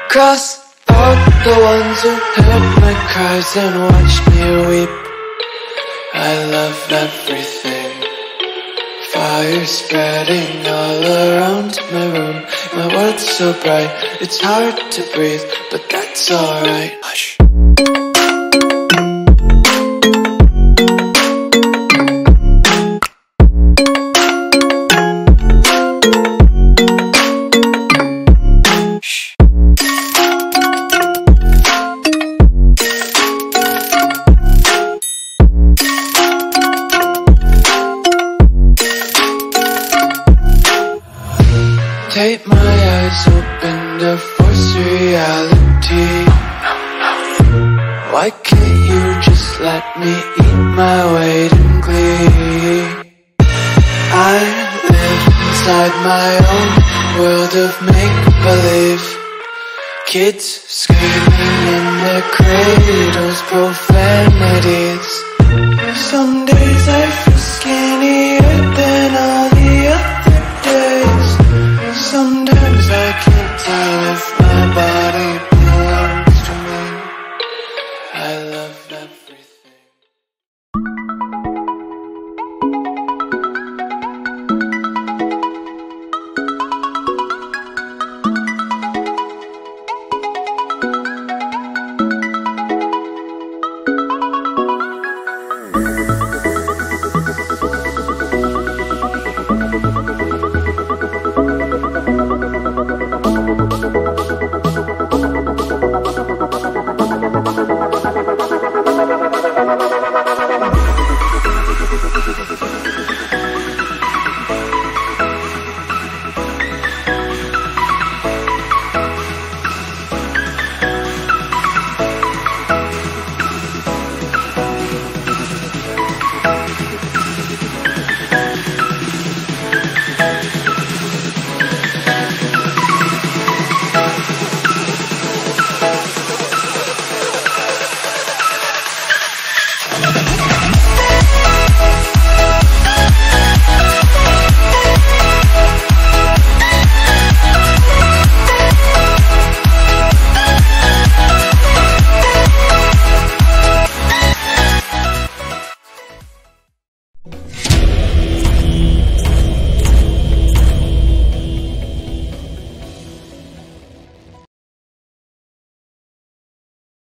Cross out the ones who heard my cries and watched me weep. I love everything. Fire spreading all around my room. My world's so bright, it's hard to breathe, but that's alright. Hush. Tape my eyes open to force reality. Why can't you just let me eat my weight in glee? I live inside my own world of make-believe. Kids screaming in their cradles, profanities. Some days I feel skinnier than all the